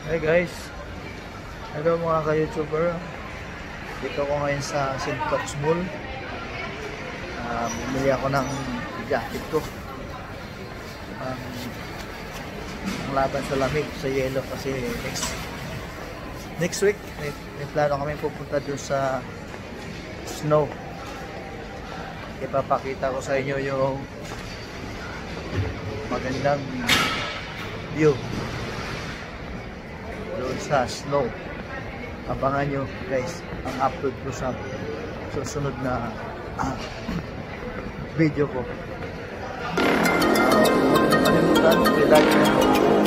Hey guys, hello mga ka-YouTuber. Dito ko ngayon sa Syntox Mall. Bumili ako ng jacket ko. Ang laban sa lamig, sa yelo kasi next week may plano kami pupunta doon sa snow. Ipapakita ko sa inyo yung magandang view doon sa snow. Abangan nyo guys ang upload ko sa susunod na video ko. Huwag nyo kalimutan, like